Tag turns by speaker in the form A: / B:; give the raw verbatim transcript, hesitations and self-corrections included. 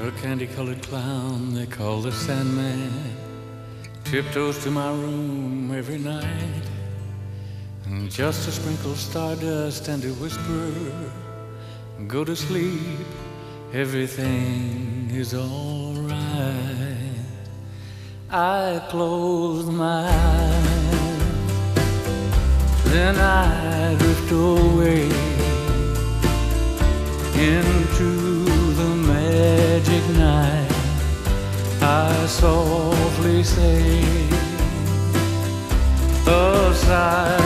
A: A candy-colored clown they call the Sandman tiptoes to my room every night, and just to sprinkle stardust and to whisper, go to sleep, everything is all right. I close my eyes, then I drift away into the magic night. I softly say a sigh